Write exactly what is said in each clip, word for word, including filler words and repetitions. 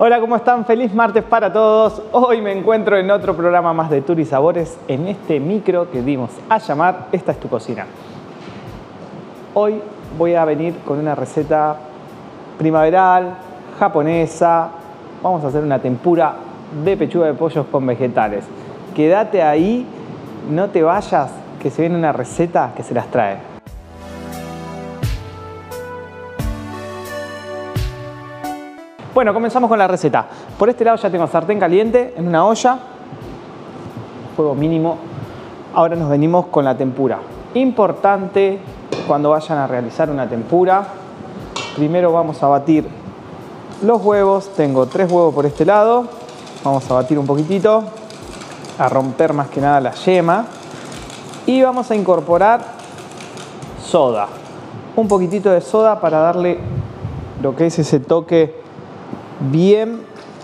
Hola, ¿cómo están? Feliz martes para todos. Hoy me encuentro en otro programa más de Tour y Sabores en este micro que dimos a llamar Esta es tu cocina. Hoy voy a venir con una receta primaveral, japonesa. Vamos a hacer una tempura de pechuga de pollos con vegetales. Quédate ahí, no te vayas, que se viene una receta que se las trae. Bueno, comenzamos con la receta. Por este lado ya tengo sartén caliente en una olla, fuego mínimo. Ahora nos venimos con la tempura. Importante cuando vayan a realizar una tempura, primero vamos a batir los huevos. Tengo tres huevos por este lado. Vamos a batir un poquitito, a romper más que nada la yema. Y vamos a incorporar soda. Un poquitito de soda para darle lo que es ese toque bien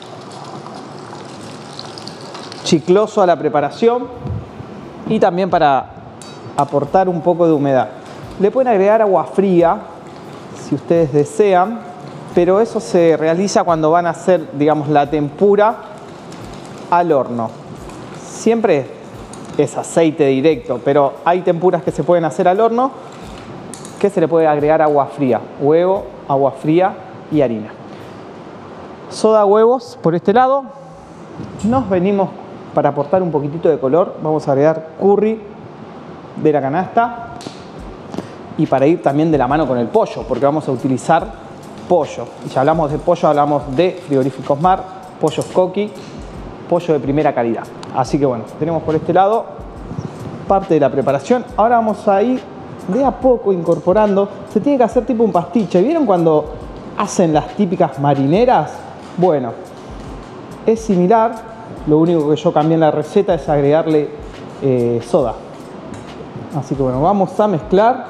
chicloso a la preparación y también para aportar un poco de humedad. Le pueden agregar agua fría si ustedes desean, pero eso se realiza cuando van a hacer, digamos, la tempura al horno. Siempre es aceite directo, pero hay tempuras que se pueden hacer al horno que se le puede agregar agua fría, huevo, agua fría y harina. Soda, huevos por este lado. Nos venimos para aportar un poquitito de color. Vamos a agregar curry de la canasta y para ir también de la mano con el pollo, porque vamos a utilizar pollo. Y si hablamos de pollo, hablamos de frigoríficos Mar, pollos Coqui, pollo de primera calidad. Así que bueno, tenemos por este lado parte de la preparación. Ahora vamos a ir de a poco incorporando. Se tiene que hacer tipo un pastiche. ¿Vieron cuando hacen las típicas marineras? Bueno, es similar, lo único que yo cambié en la receta es agregarle eh, soda. Así que bueno, vamos a mezclar.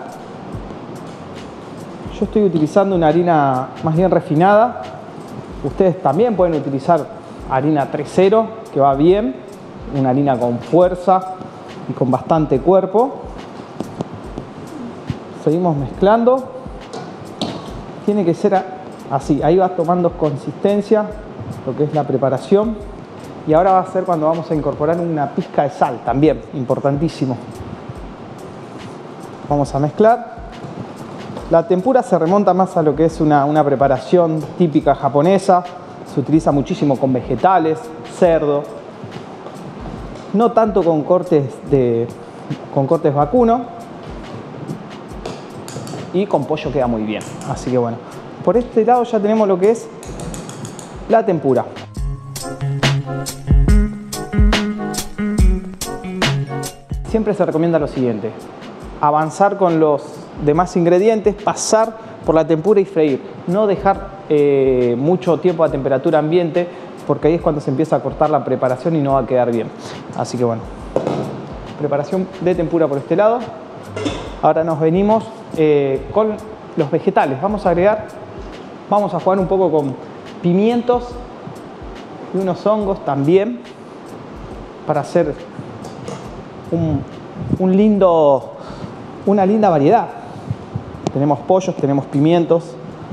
Yo estoy utilizando una harina más bien refinada. Ustedes también pueden utilizar harina tres cero, que va bien. Una harina con fuerza y con bastante cuerpo. Seguimos mezclando. Tiene que ser así, ahí va tomando consistencia lo que es la preparación. Y ahora va a ser cuando vamos a incorporar una pizca de sal, también importantísimo. Vamos a mezclar. La tempura se remonta más a lo que es una, una preparación típica japonesa. Se utiliza muchísimo con vegetales, cerdo, no tanto con cortes, de, con cortes vacuno. Y con pollo queda muy bien, así que bueno. Por este lado ya tenemos lo que es la tempura. Siempre se recomienda lo siguiente: avanzar con los demás ingredientes, pasar por la tempura y freír. No dejar eh, mucho tiempo a temperatura ambiente, porque ahí es cuando se empieza a cortar la preparación y no va a quedar bien. Así que bueno, preparación de tempura por este lado. Ahora nos venimos eh, con los vegetales. Vamos a agregar, vamos a jugar un poco con pimientos y unos hongos también para hacer un, un lindo, una linda variedad. Tenemos pollos, tenemos pimientos.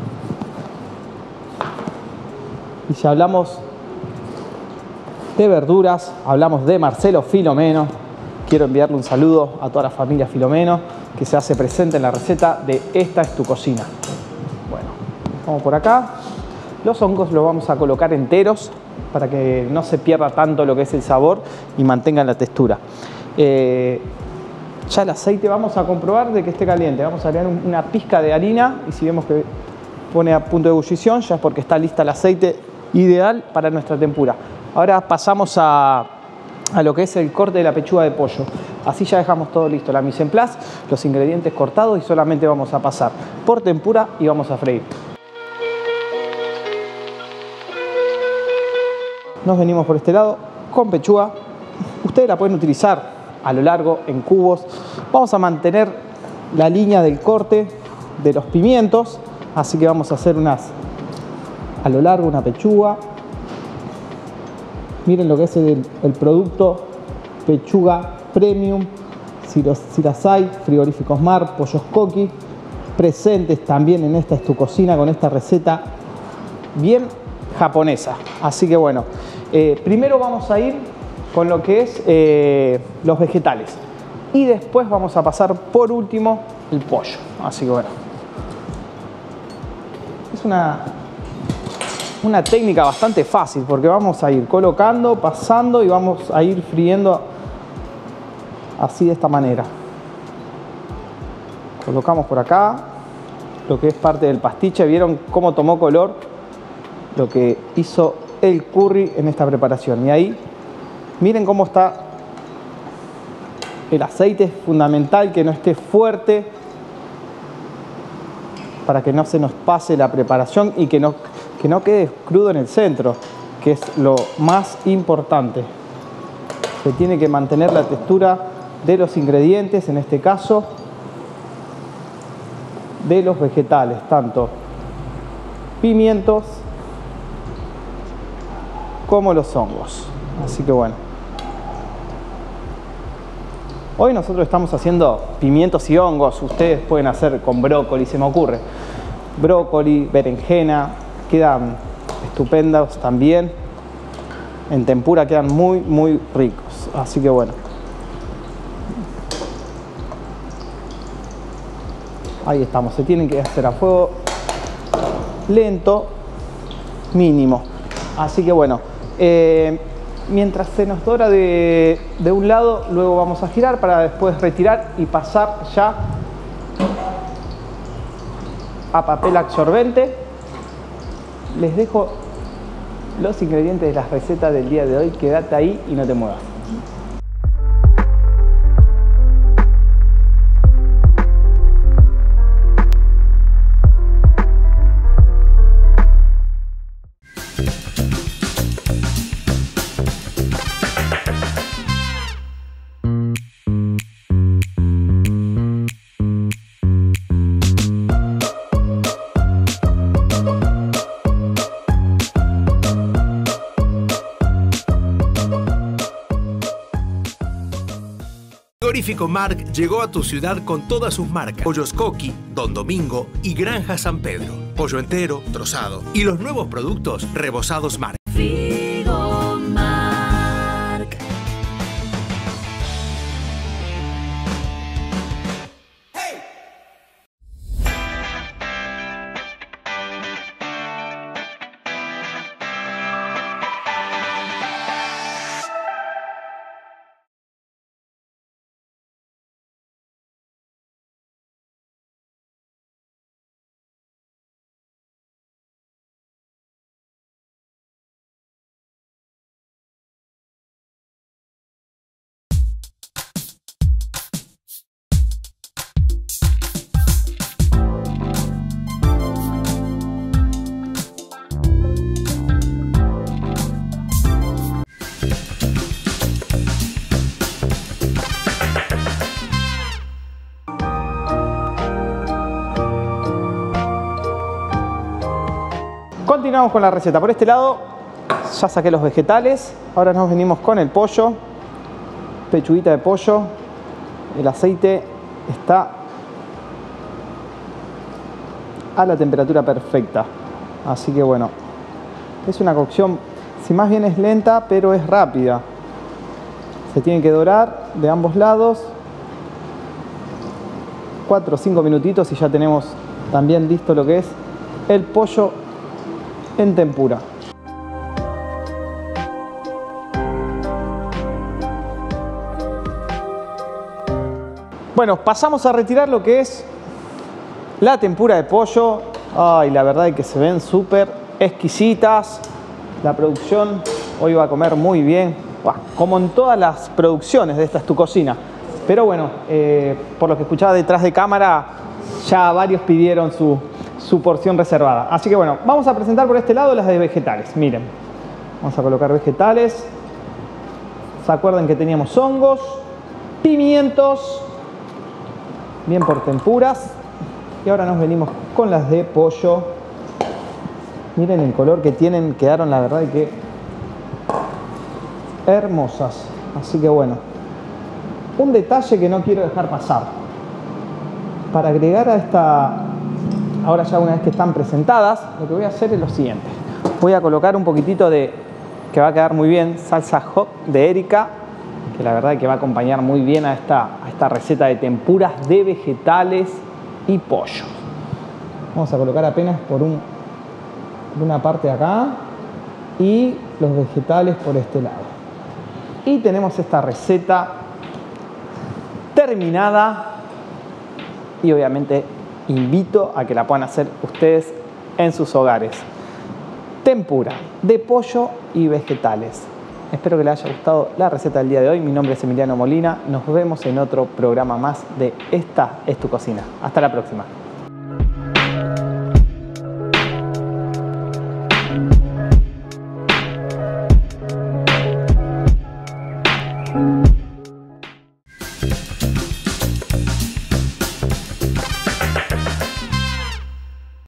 Y si hablamos de verduras, hablamos de Marcelo Filomeno. Quiero enviarle un saludo a toda la familia Filomeno que se hace presente en la receta de Esta es tu cocina. Bueno, vamos por acá. Los hongos los vamos a colocar enteros para que no se pierda tanto lo que es el sabor y mantengan la textura. Eh, ya el aceite vamos a comprobar de que esté caliente. Vamos a agregar una pizca de harina y si vemos que pone a punto de ebullición ya es porque está lista el aceite ideal para nuestra tempura. Ahora pasamos a... a lo que es el corte de la pechuga de pollo. Así ya dejamos todo listo, la mise en place, los ingredientes cortados y solamente vamos a pasar por tempura y vamos a freír. Nos venimos por este lado con pechuga. Ustedes la pueden utilizar a lo largo, en cubos. Vamos a mantener la línea del corte de los pimientos, así que vamos a hacer unas a lo largo, una pechuga. Miren lo que es el, el producto pechuga premium, si, los, si las hay, frigoríficos Mar, pollos Coqui, presentes también en Esta es tu cocina con esta receta bien japonesa. Así que bueno, eh, primero vamos a ir con lo que es eh, los vegetales. Y después vamos a pasar por último el pollo. Así que bueno. Es una, una técnica bastante fácil porque vamos a ir colocando, pasando y vamos a ir friendo así de esta manera. Colocamos por acá lo que es parte del pastiche. ¿Vieron cómo tomó color lo que hizo el curry en esta preparación? Y ahí, miren cómo está el aceite. Es fundamental que no esté fuerte para que no se nos pase la preparación y que no, que no quede crudo en el centro, que es lo más importante. Se tiene que mantener la textura de los ingredientes, en este caso de los vegetales, tanto pimientos como los hongos. Así que bueno, hoy nosotros estamos haciendo pimientos y hongos. Ustedes pueden hacer con brócoli, se me ocurre. Brócoli, berenjena, quedan estupendos también. En tempura quedan muy, muy ricos. Así que bueno. Ahí estamos. Se tienen que hacer a fuego lento, mínimo. Así que bueno. Eh, Mientras se nos dora de, de un lado, luego vamos a girar para después retirar y pasar ya a papel absorbente. Les dejo los ingredientes de las recetas del día de hoy. Quédate ahí y no te muevas. Frigorífico Marc llegó a tu ciudad con todas sus marcas: Pollos Coqui, Don Domingo y Granja San Pedro. Pollo entero, trozado y los nuevos productos rebozados Marc. Frigo Marc. Continuamos con la receta. Por este lado ya saqué los vegetales. Ahora nos venimos con el pollo. Pechuguita de pollo. El aceite está a la temperatura perfecta. Así que bueno, es una cocción, si más bien es lenta, pero es rápida. Se tiene que dorar de ambos lados. cuatro o cinco minutitos y ya tenemos también listo lo que es el pollo en tempura. Bueno, pasamos a retirar lo que es la tempura de pollo. Ay, la verdad es que se ven súper exquisitas. La producción hoy va a comer muy bien, como en todas las producciones de Esta es tu cocina. Pero bueno, eh, por lo que escuchaba detrás de cámara, ya varios pidieron su, su porción reservada. Así que bueno, vamos a presentar por este lado las de vegetales. Miren, vamos a colocar vegetales. ¿Se acuerdan que teníamos hongos, pimientos, bien por tempuras? Y ahora nos venimos con las de pollo. Miren el color que tienen, quedaron la verdad que hermosas. Así que bueno, un detalle que no quiero dejar pasar. Para agregar a esta, ahora ya una vez que están presentadas, lo que voy a hacer es lo siguiente. Voy a colocar un poquitito de, que va a quedar muy bien, salsa hot de Erika, que la verdad que va a acompañar muy bien a esta, a esta receta de tempuras de vegetales y pollo. Vamos a colocar apenas por, un, por una parte acá y los vegetales por este lado. Y tenemos esta receta terminada y obviamente invito a que la puedan hacer ustedes en sus hogares. Tempura de pollo y vegetales. Espero que les haya gustado la receta del día de hoy. Mi nombre es Emiliano Molina. Nos vemos en otro programa más de Esta es tu cocina. Hasta la próxima.